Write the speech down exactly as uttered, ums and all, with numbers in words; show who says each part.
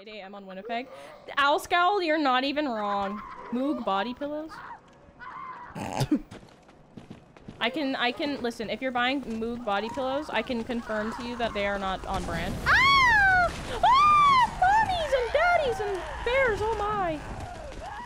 Speaker 1: eight A M on Winnipeg. Owl Scowl, you're not even wrong. Moog body pillows? I can, I can, listen, if you're buying Moog body pillows, I can confirm to you that they are not on brand.
Speaker 2: Ah!